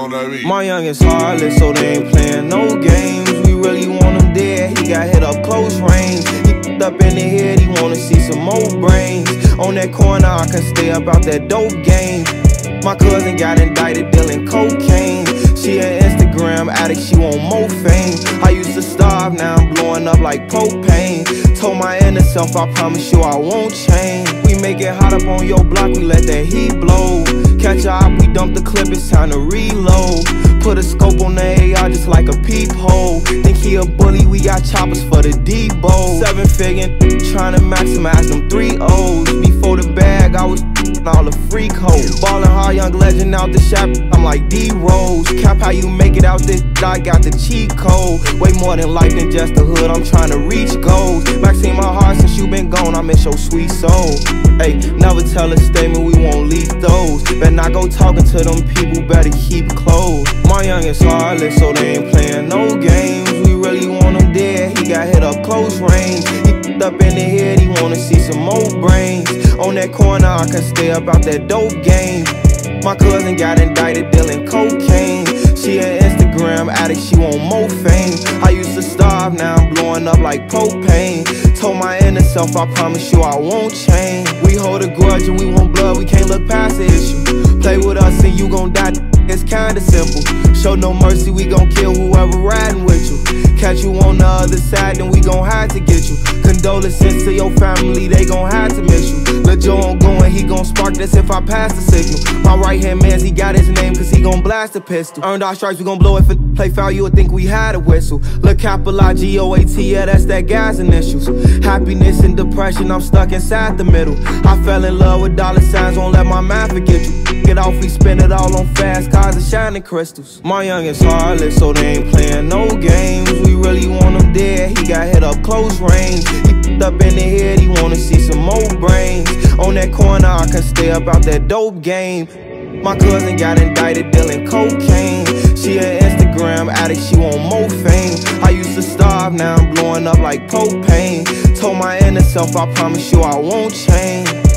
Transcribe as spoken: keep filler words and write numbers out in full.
on that beat. My youngest heartless, so they ain't playing no games. We really want him dead, he got hit up close range. He f***ed up in the head, he wanna see some more brains. On that corner, I can stay up out that dope game. My cousin got indicted dealing cocaine. She an Instagram addict, she want more fame. I used to starve, now I'm blowing up like propane. Told my inner self, I promise you I won't change. We make it hot up on your block, we let that heat blow. Catch a op, we dump the clip, it's time to reload. Put a scope on the A R just like a peephole. Think he a bully, we got choppers for the Debo. Seven figure, trying to maximize them three O's. Before the bag, I was all the freak hoes. Ballin' hard, young legend out the shop, I'm like D-Rose. Cap how you make it out this, I got the cheat code. Way more than life than just the hood, I'm trying to reach goals. Maxine my heart since you been gone, I miss your sweet soul. Hey, never tell a statement, we won't leak those. Better not go talking to them people, better keep close. My youngest heartless, so they ain't playing no games. We really want him dead, he got hit up close range. He f***ed up in the head, he wanna see some more brains. On that corner, I can stay up out that dope game. My cousin got indicted dealing cocaine. She an Instagram addict, she want more fame. I used to starve, now I'm blowing up like propane. Told my inner self, I promise you I won't change. We hold a grudge and we want blood, we can't look past the issue. Play with us and you gon' die, it's kinda simple. Show no mercy, we gon' kill whoever riding with you. Catch you on the other side, then we gon' have to get you. Condolences to your family, they gon' have to miss you. Lil' Joe on going, he gon' spark this if I pass the signal. My right hand man, he got his name cause he gon' blast a pistol. Earned our stripes, we gon' blow it for play foul, you would think we had a whistle. Lil' capital I G O A T, yeah, that's that gas initials. Happiness and depression, I'm stuck inside the middle. I fell in love with dollar signs, won't let my mind forget you. Get off, we spend it all on fast cars and shining crystals. My youngest heartless, so they ain't playing no games. We really want him dead, he got hit up close range. He f***ed up in the head, he wanna see some more brains. On that corner, I can stay up out that dope game. My cousin got indicted dealing cocaine. She an Instagram addict, she want more fame. I used to starve, now I'm blowing up like propane. Told my inner self, I promise you I won't change.